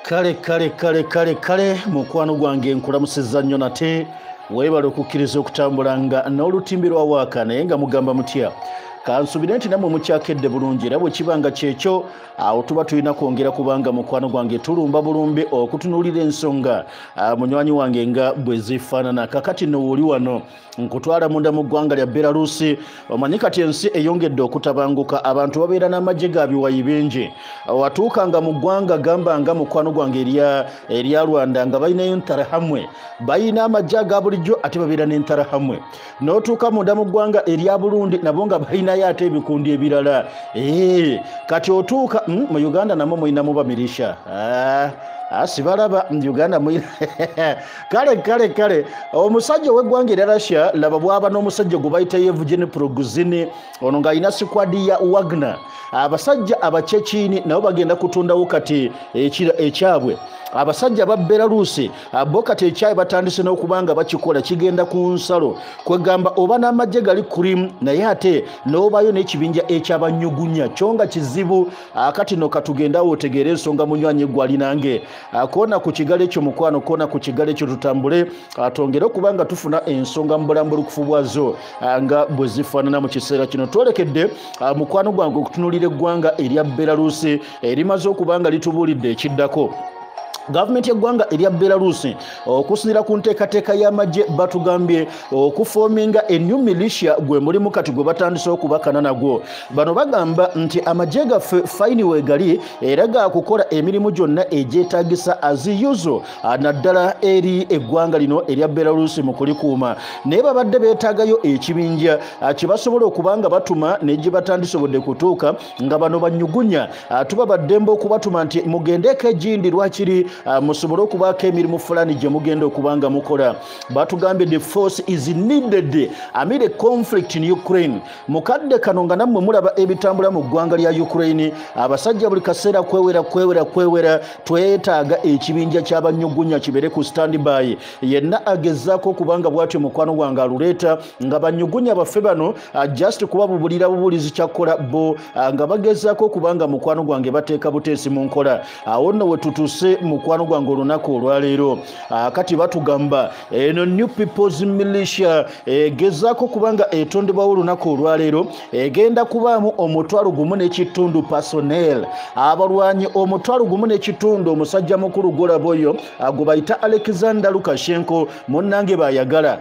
Kale mukwano gwange nkulamusizza nnyo nate weebale okukkiriza okutambulanga n'olutimbi lwa waaka naye nga mugamba mutya kansubire nti namwe mukyakedde bulungi era bwe kibanga kyekyo awo tuba tulina kwongera kubanga mukwano gwange tulumba bulumbi okutunuulira ensonga munywanyi wange nga bwe zifaanana kakati nowoli wano nkutwala munda mu ggwanga lya Belarus omanyi kati ensi eyongedde okutabanguka abantu babeera n'amagye ga biwayi bingi watuukanga mu ggwanga gambanga mukwano gwange erya Rwanda nga balinayo ntarahamwe balina amagye aga bulijjo ate babeera n'entarahamwe n'otuuka munda mu ggwanga erya Burundi nabo nga balinayo ate ebikundi ebirala kati otuuka mu Uganda namwe mulinamu bamilisha sibalaba mu Uganda mwina kale omusajja w'eggwanga erya Russia laba bwaba n'omusajja gwe bayita Yevgeny Prigozhin ono ng'alina sikwadi ya Wagner abasajja abachechini nabo bagenda kutondawo kati ekyabwe abasajja ba Belarus bo kati ekyayi batandise n'okubanga bakikola kigenda ku nsalo kwegamba oba n'amagye gali kulimu naye ate n'obayo n'ekibinja eky'abanyugunya kyonga kizibu kati no katugenda otegeera ensonga munywanyi gwali nange kona ku kigale ekyo mukwano kona ku kigale ekyo tutambule atongere okubanga tufuna ensonga mu bulambulukufu bwazo nga bwe zifaanana mu kiseera kino twolekedde mukwano gwange okutunuulira eggwanga erya Belarus erimaze okubanga litubuulidde ekiddako Government y'eggwanga erya Belarus okusinira ku nteekateeka y'amagye batugambye okuforminga a new militia gwe mulimu kati gwe batandise okubakana nagwo bano bagamba nti amagye gaffe fayini weegali era gaakukola emirimu gyonna egyetaagisa aziyuzo naddala eri eggwanga lino erya Belarus mu kulikuuma naye babadde beetaagayo ekibinja kye basobola okubanga batuma negye batandisobodde kutuuka nga bano banyugunya tubabaddembe okubatuma nti mugendeeko egindi lwakiri musobole okubaako emirimu fulani gye mugenda okubanga mukola batugambye the force is needed amid a conflict in Ukraine mukadde kano nga nammwe mulaba ebitambula mu ggwanga lya Ukraine abasajja buli kaseera kwewera twetaaga ekibinja ky'abanyugunya kibere ku standby yenna agezaako okubanga bwatyo mukwano gwange aluleeta nga banyugunya baffe bano just kuba bubulizi kyakkola bo nga bagezaako okubanga mukwano gwange bateeka buteesi mu nkola awo nno we tutuse mukwano gwange olunaku olwaleero kati batugamba eno new people's militia gezaako kubanga etondebwawo olunaku olwaleero egenda kubaamu 1.5 personnel abalwanyi 1.5 omusajja mukulu golaboyo gwe bayita Alexander Lukashenko munnange bayagala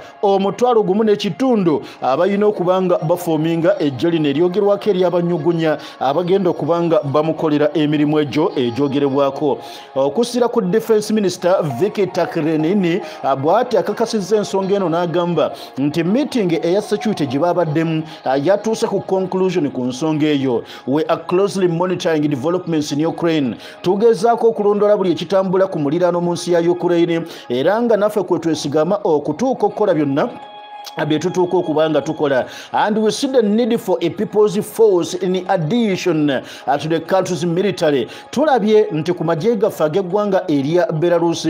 1.5 abalina okubanga bafominga ejjo lino eryogerwako ery'abanyugunya abagenda okubanga bamukolera emirimu egyo egyogerebwako okusira ku Defense Minister Viktor Khrenin bw'ati akakasizza ensonga eno n'agamba nti meeting eya security gye babaddemu yatuuse ku conclusion ku nsonga eyo we are closely monitoring developments in Ukraine tugezaako okulondola buli ekitambula ku muliraano mu nsi ya Ukraine era nga naffe kwe twesigama okutuuka okukola byonna abetutuuka okubanga tukola and we see the need for a people's force in addition to the country's military tulabye nti ku magye gaffe ag'eggwanga erya Belarus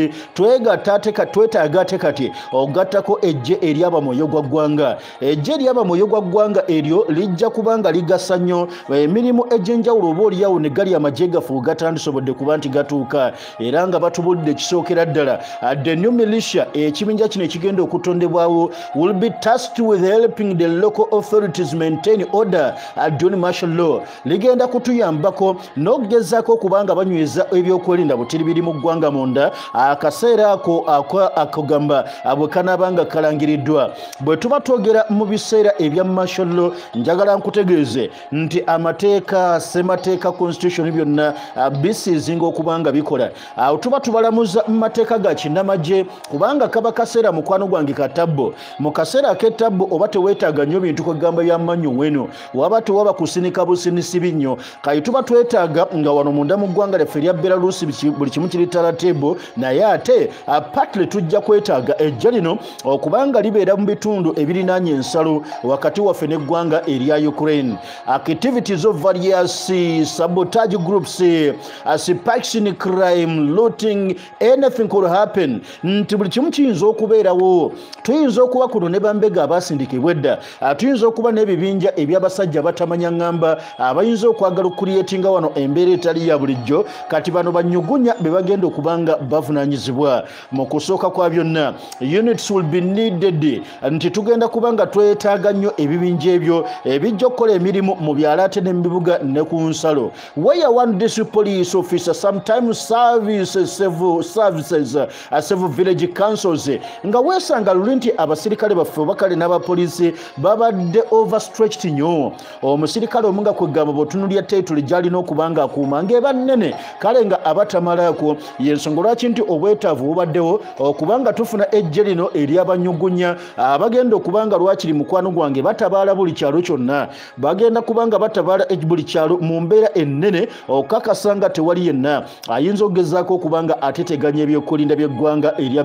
twetaaga ate kati ogattako ejje ery'abamwoyo gwa ggwanga ejje ery'abamwoyo gwa ggwanga eryo lijja kubanga ligasa nnyo emirimu egy'enjawulo oba oliyawo ne gali amagye gaffe gatandisobodde kuba nti gatuuka era nga batubulidde ekisookera ddala the new militia ekibinja kino ekigenda okutondebwawo will be tasked with helping the local authorities maintain order during martial law ligenda kutuyambako n'okugezaako okubanga banyweza ebyokwerinda butiri biri mu ggwanga munda akaseera ako akogamba bwe kanaabanga kalangiriddwa bwe tuba twogera mu biseera ebya martial law njagala nkutegeeze nti amateeka semateeka constitution byonna bisizinga okubanga bikola awo tuba tubalamuza mu mateeka ga kinnamagye kubanga kaba kaseera mukwano gwange katabbo mu kaseera aketabbo oba teweetaaga nnyo bintu kwegamba by'amanyu weno waba tewaba kusinika businisi binnyo kati tuba twetaaga nga wano munda mu ggwanga lyaffe erya Belarus buli kimu kiri talatebo naye ate partly tujja kwetaaga ejja lino okubanga libeera mu bitundu ebirinaanye ensalo wakati waffe n'eggwanga erya Ukraine activities of various sabotage groups spikes in crime looting anything could happen nti buli kimu kiyinza okubeerawo tuyinza okuba kuno ne bambega abasindikibwa edda tuyinza okuba n'ebibinja eby'abasajja batamanya ngamba abayinza okwagala okuliyetinga wano embeera etali ya bulijjo kati bano banyugunya be bagenda okubanga bavunaanyizibwa mu kusooka kwa byonna. Units will be needed nti tugenda kubanga twetaaga nnyo ebibinja ebyo ebijja okukola emirimu mu byalo ate ne mu bibuga ne ku nsalo. Where one district police officer sometimes services several village councils nga weesanga luli nti abasirikale baffe bakale n'abapoliisi babadde overstretched nnyo. Omusirikale omu nga kwegamba bw'otunuulya titule gy'alina okubanga akuuma ng'eba nnene kale nga abatamalaako y'ensonga lwaki nti obwetaavu bubaddewo okubanga tufuna Eggye lino ery'abanyugunya abagenda okubanga lwakiri mukwano gwange batabaala buli kyalo kyonna bagenda kubanga batabaala buli kyalo mu mbeera ennene okakasa nga tewali yenna ayinza okugezaako okubanga ateteganya ebyokulinda by'eggwanga erya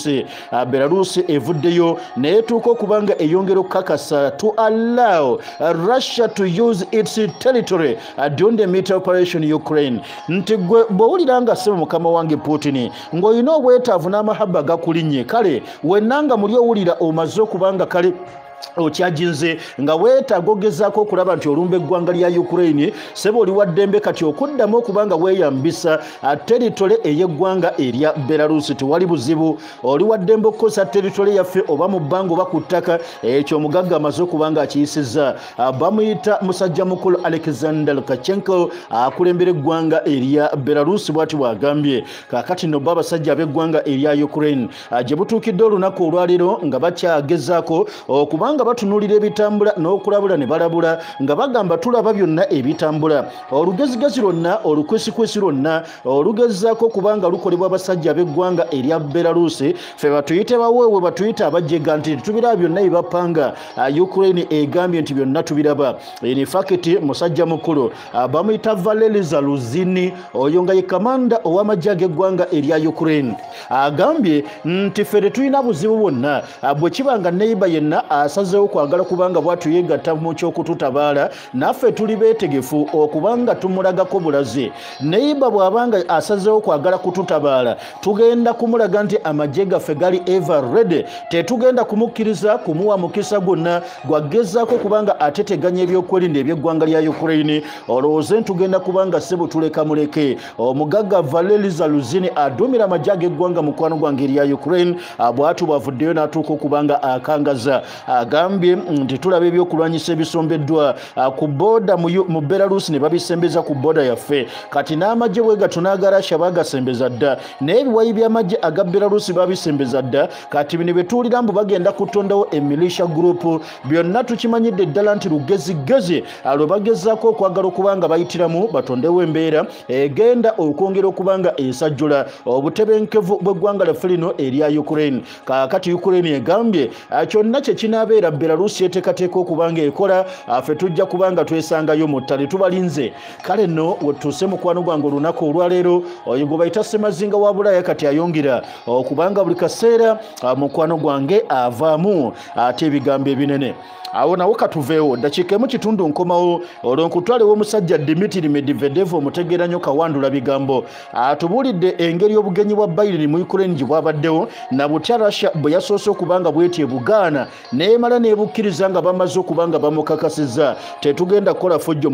Belarus evuddeyo neetuuka okubanga eyongera okukakasa to allow Russia to use its territory during the military operation Ukraine. Nti gwe bw'owulira nga ssebo mukama wange Putin ng'olina obwetaavu n'amahaba gakulinnye kale wennanga muli owulira omaze okubanga kale okyajinze nga weetaaga ogezaako okulaba nti olumba eggwanga lya Ukraine sebo oli waddembe kati okuddamu okubanga weeyambisa teritole ey'eggwanga erya Belarus tewali buzibu oli waddembe okukozesa teritole yaffe oba mu bbanga oba ku ttaka ekyo omugagga amaze okubanga akiyisizza bamuyita musajja mukulu Alexander Lukashenko akulembera eggwanga erya Belarus bw'ati bw'agambye kaakati nno bo abasajja ab'eggwanga erya Ukraine gye butuukidde olunaku olwaleero nga bakyagezaako okubanga batunuulira ebitambula n'okulabula ne balabula nga bagamba tulaba byonna ebitambula olugezigezi lwonna olukwesikwesi lwonna olugezaako kubanga lukolebwa abasajja ab'eggwanga erya Belarus ffe batuyite baweewe batuyite abajjega nti tubiraba byonna ebibapanga Ukraine egambye nti byonna tubiraba in fact musajja mukulu bamuyita Valery Zaluzhnyi oyo nga ye kamanda ow'amajje ag'eggwanga erya Ukraine agambye nti ffe tetulina buzibu bwonna bwe kibanga neiba yenna asazeewo kwagala kubanga bwatuyegatta mu ky'okututabaala naffe tuli beetegefu okubanga tumulagako bulaze neiba bw'abanga asazeewo kwagala kututabaala tugenda kumulaga nti amagye gaffe gali ever ready tetugenda kumukkiriza kumuwa mukisa gwonna gwagezaako kubanga ateteganya ebyokwerinda eby'eggwanga lya Ukraine olowooze ntugenda kubanga ssebo tuleka muleke omugagga Valery Zaluzhnyi aduumira amagye ag'eggwanga mukwano gwange erya Ukraine bw'atu bwavuddeyo n'atuuka okubanga akangaza agambye nti tulaba ebyokulwanyisa ebisombeddwa ku boda mu Belarus ne babisembeza ku boda yaffe kati n'amagye bwe gatunaagalasha bagasembeza dda n'ebiwayi by'amagye aga Belarus babisembeza dda kati bino betuulira mbu bagenda kutondawo militia group byonna tukimanyidde ddala nti lugezigezi lwe bagezaako okwagala okubanga bayitiramu batondewo embeera egenda okwongera okubanga esajjula obutebenkevu bw'eggwanga lyaffe lino erya Ukraine kaakati Ukraine egambye kyonna kye kinaabeera Belarus yeteekateeka okubanga ekola ffe tujja kubanga twesangayo mu ttale tubalinze kale nno wetuuse mukwano gwange olunaku olwaleero oyo gwe bayita Ssemazinga wa Bulaaya kati ayongera okubanga buli kaseera mukwano gwange avaamu ate ebigambo ebinene awo nawo katuveewo ddakiika emu kitundu nkomawo olwo nkutwalewo omusajja Dmitry Medvedev omutegeera nnyo kawandula bigambo atubuulidde engeri y'obugenyi bwa Biden mu Ukraine gye bwabaddewo na butya Russia bwe yasoose okubanga bwetye Bugaana neemala n'ebukkiriza nga bamaze okubanga bamukakasizza tetugenda kukola fujjo